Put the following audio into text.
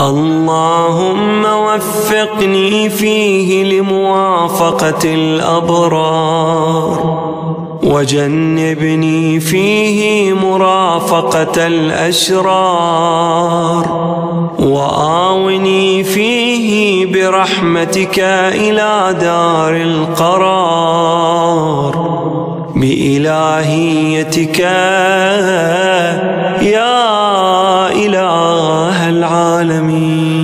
اللهم وفقني فيه لموافقة الأبرار، وجنبني فيه مرافقة الأشرار، وآوني فيه برحمتك إلى دار القرار بإلهيتك يا إله العالمين.